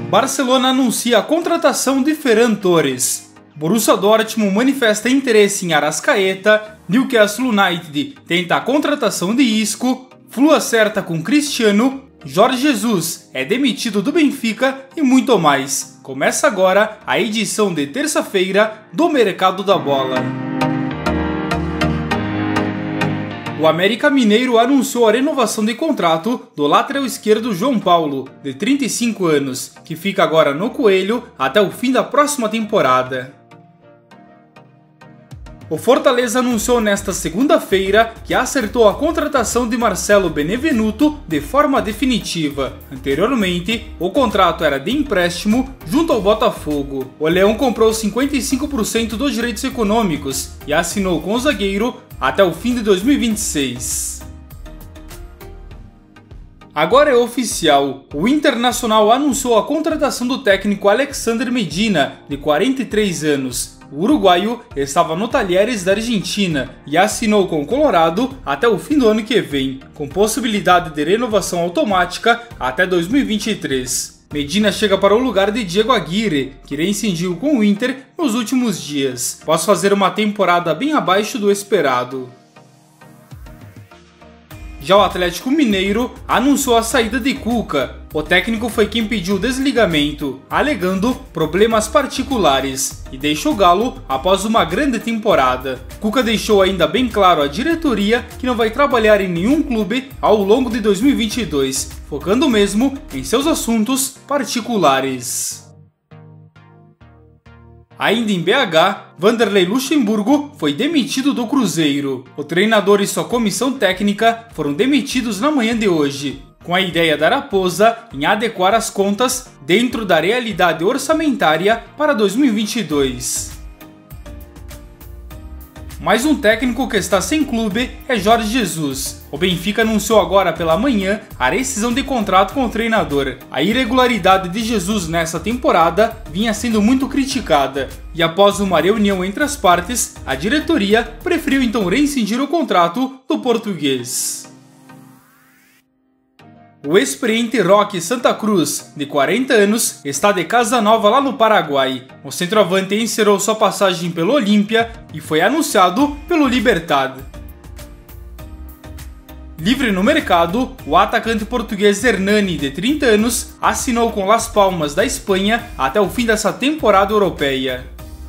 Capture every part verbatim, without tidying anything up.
Barcelona anuncia a contratação de Ferran Torres. Borussia Dortmund manifesta interesse em Arrascaeta. Newcastle United tenta a contratação de Isco. Flu acerta com Cristiano. Jorge Jesus é demitido do Benfica e muito mais. Começa agora a edição de terça-feira do Mercado da Bola. O América Mineiro anunciou a renovação de contrato do lateral esquerdo João Paulo, de trinta e cinco anos, que fica agora no Coelho até o fim da próxima temporada. O Fortaleza anunciou nesta segunda-feira que acertou a contratação de Marcelo Benevenuto de forma definitiva. Anteriormente, o contrato era de empréstimo junto ao Botafogo. O Leão comprou cinquenta e cinco por cento dos direitos econômicos e assinou com o zagueiro até o fim de dois mil e vinte e seis. Agora é oficial, o Internacional anunciou a contratação do técnico Alexander Medina, de quarenta e três anos. O uruguaio estava no Talheres da Argentina e assinou com o Colorado até o fim do ano que vem, com possibilidade de renovação automática até dois mil e vinte e três. Medina chega para o lugar de Diego Aguirre, que reincidiu com o Inter nos últimos dias, após fazer uma temporada bem abaixo do esperado. Já o Atlético Mineiro anunciou a saída de Cuca. O técnico foi quem pediu o desligamento, alegando problemas particulares, e deixou o Galo após uma grande temporada. Cuca deixou ainda bem claro à diretoria que não vai trabalhar em nenhum clube ao longo de dois mil e vinte e dois, focando mesmo em seus assuntos particulares. Ainda em B H, Vanderlei Luxemburgo foi demitido do Cruzeiro. O treinador e sua comissão técnica foram demitidos na manhã de hoje, com a ideia da Raposa em adequar as contas dentro da realidade orçamentária para dois mil e vinte e dois. Mais um técnico que está sem clube é Jorge Jesus. O Benfica anunciou agora pela manhã a rescisão de contrato com o treinador. A irregularidade de Jesus nessa temporada vinha sendo muito criticada, e após uma reunião entre as partes, a diretoria preferiu então rescindir o contrato do português. O experiente Roque Santa Cruz, de quarenta anos, está de casa nova lá no Paraguai. O centroavante encerrou sua passagem pelo Olímpia e foi anunciado pelo Libertad. Livre no mercado, o atacante português Hernani, de trinta anos, assinou com Las Palmas da Espanha até o fim dessa temporada europeia.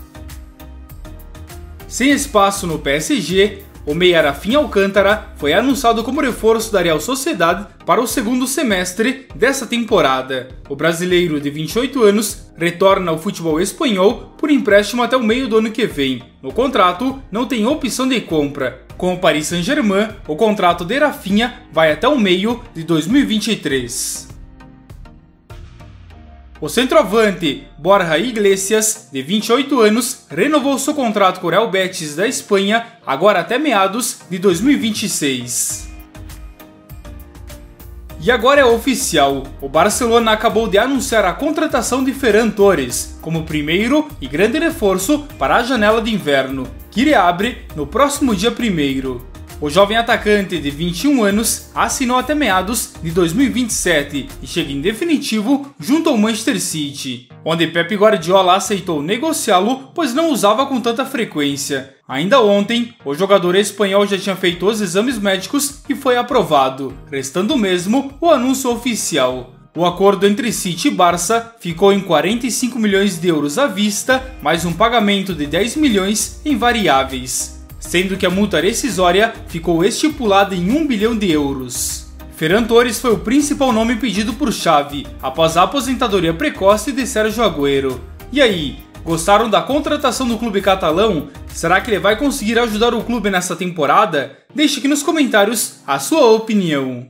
Sem espaço no P S G, o meia Rafinha Alcântara foi anunciado como reforço da Real Sociedad para o segundo semestre dessa temporada. O brasileiro de vinte e oito anos retorna ao futebol espanhol por empréstimo até o meio do ano que vem. No contrato, não tem opção de compra. Com o Paris Saint-Germain, o contrato de Rafinha vai até o meio de dois mil e vinte e três. O centroavante Borja Iglesias, de vinte e oito anos, renovou seu contrato com o Real Betis da Espanha, agora até meados de dois mil e vinte e seis. E agora é oficial, o Barcelona acabou de anunciar a contratação de Ferran Torres, como primeiro e grande reforço para a janela de inverno, que reabre no próximo dia primeiro. O jovem atacante de vinte e um anos assinou até meados de dois mil e vinte e sete e chega em definitivo junto ao Manchester City, onde Pep Guardiola aceitou negociá-lo, pois não usava com tanta frequência. Ainda ontem, o jogador espanhol já tinha feito os exames médicos e foi aprovado, restando mesmo o anúncio oficial. O acordo entre City e Barça ficou em quarenta e cinco milhões de euros à vista, mais um pagamento de dez milhões em variáveis, sendo que a multa rescisória ficou estipulada em um bilhão de euros. Ferran Torres foi o principal nome pedido por Xavi, após a aposentadoria precoce de Sérgio Agüero. E aí, gostaram da contratação do clube catalão? Será que ele vai conseguir ajudar o clube nessa temporada? Deixe aqui nos comentários a sua opinião.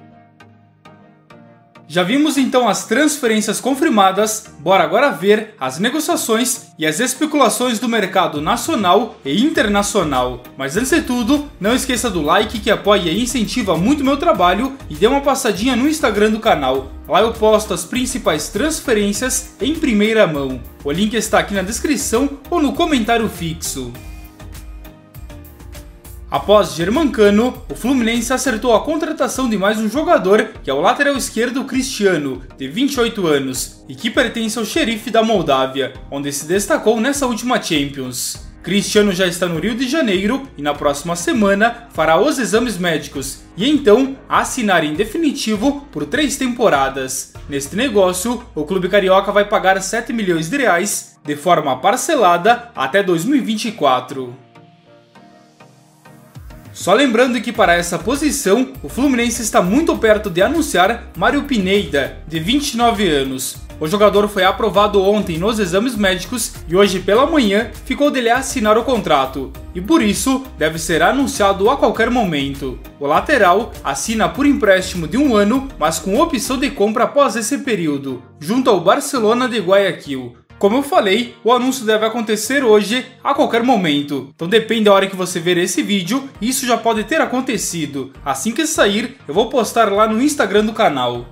Já vimos então as transferências confirmadas, bora agora ver as negociações e as especulações do mercado nacional e internacional. Mas antes de tudo, não esqueça do like que apoia e incentiva muito meu trabalho e dê uma passadinha no Instagram do canal. Lá eu posto as principais transferências em primeira mão. O link está aqui na descrição ou no comentário fixo. Após Germancano, o Fluminense acertou a contratação de mais um jogador, que é o lateral esquerdo Cristiano, de vinte e oito anos, e que pertence ao Xerife da Moldávia, onde se destacou nessa última Champions. Cristiano já está no Rio de Janeiro e na próxima semana fará os exames médicos e então assinar em definitivo por três temporadas. Neste negócio, o clube carioca vai pagar sete milhões de reais de forma parcelada até dois mil e vinte e quatro. Só lembrando que para essa posição, o Fluminense está muito perto de anunciar Mário Pineda, de vinte e nove anos. O jogador foi aprovado ontem nos exames médicos e hoje pela manhã ficou dele assinar o contrato, e por isso deve ser anunciado a qualquer momento. O lateral assina por empréstimo de um ano, mas com opção de compra após esse período, junto ao Barcelona de Guayaquil. Como eu falei, o anúncio deve acontecer hoje, a qualquer momento. Então depende da hora que você ver esse vídeo, isso já pode ter acontecido. Assim que sair, eu vou postar lá no Instagram do canal.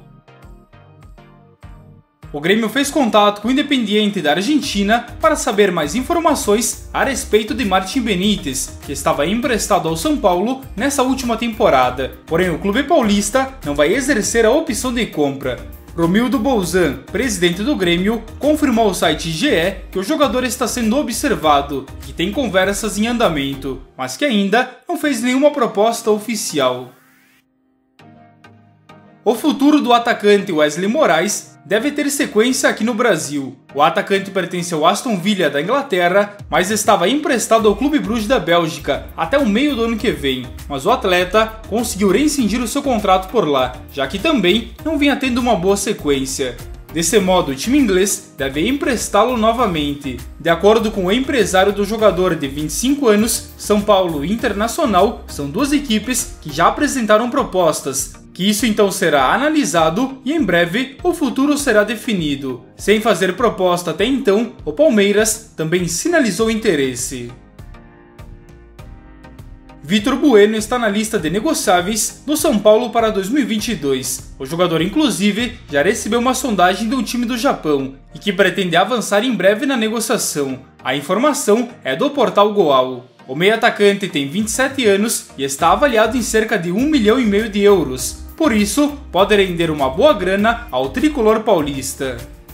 O Grêmio fez contato com o Independiente da Argentina para saber mais informações a respeito de Martín Benítez, que estava emprestado ao São Paulo nessa última temporada. Porém, o clube paulista não vai exercer a opção de compra. Romildo Bolzan, presidente do Grêmio, confirmou ao site G E que o jogador está sendo observado e que tem conversas em andamento, mas que ainda não fez nenhuma proposta oficial. O futuro do atacante Wesley Moraes deve ter sequência aqui no Brasil. O atacante pertence ao Aston Villa da Inglaterra, mas estava emprestado ao Clube Bruges da Bélgica até o meio do ano que vem, mas o atleta conseguiu rescindir o seu contrato por lá, já que também não vinha tendo uma boa sequência. Desse modo, o time inglês deve emprestá-lo novamente. De acordo com o empresário do jogador de vinte e cinco anos, São Paulo e Internacional são duas equipes que já apresentaram propostas, que isso então será analisado e em breve o futuro será definido. Sem fazer proposta até então, o Palmeiras também sinalizou interesse. Vitor Bueno está na lista de negociáveis do São Paulo para dois mil e vinte e dois. O jogador, inclusive, já recebeu uma sondagem de um time do Japão e que pretende avançar em breve na negociação. A informação é do portal Goal. O meio-atacante tem vinte e sete anos e está avaliado em cerca de um milhão e meio de euros. Por isso, pode render uma boa grana ao tricolor paulista.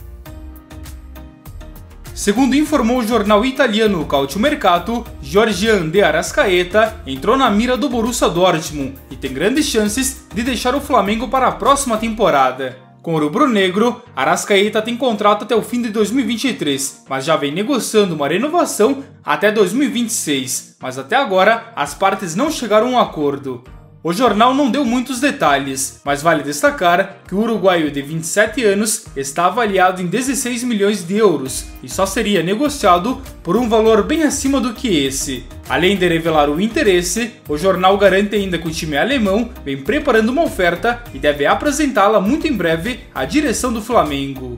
Segundo informou o jornal italiano Calciomercato, Georgian de Arrascaeta entrou na mira do Borussia Dortmund e tem grandes chances de deixar o Flamengo para a próxima temporada. Com o rubro-negro, Arrascaeta tem contrato até o fim de dois mil e vinte e três, mas já vem negociando uma renovação até dois mil e vinte e seis, mas até agora as partes não chegaram a um acordo. O jornal não deu muitos detalhes, mas vale destacar que o uruguaio de vinte e sete anos está avaliado em dezesseis milhões de euros e só seria negociado por um valor bem acima do que esse. Além de revelar o interesse, o jornal garante ainda que o time alemão vem preparando uma oferta e deve apresentá-la muito em breve à direção do Flamengo.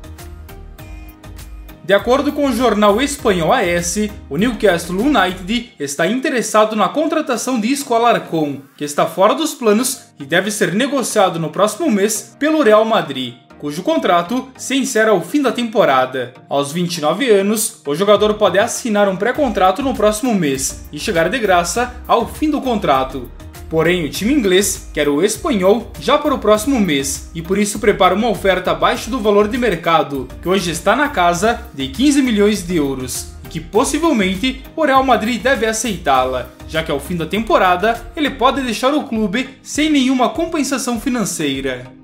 De acordo com o jornal espanhol A S, o Newcastle United está interessado na contratação de Isco Alarcón, que está fora dos planos e deve ser negociado no próximo mês pelo Real Madrid, cujo contrato se encerra ao fim da temporada. Aos vinte e nove anos, o jogador pode assinar um pré-contrato no próximo mês e chegar de graça ao fim do contrato. Porém, o time inglês quer o espanhol já para o próximo mês e por isso prepara uma oferta abaixo do valor de mercado, que hoje está na casa de quinze milhões de euros, e que possivelmente o Real Madrid deve aceitá-la, já que ao fim da temporada ele pode deixar o clube sem nenhuma compensação financeira.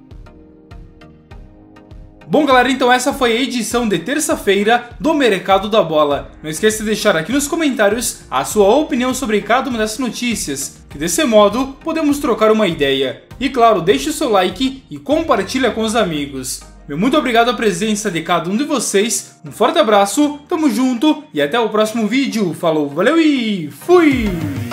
Bom galera, então essa foi a edição de terça-feira do Mercado da Bola. Não esqueça de deixar aqui nos comentários a sua opinião sobre cada uma dessas notícias, que desse modo podemos trocar uma ideia. E claro, deixe o seu like e compartilha com os amigos. Meu muito obrigado à presença de cada um de vocês, um forte abraço, tamo junto e até o próximo vídeo. Falou, valeu e fui!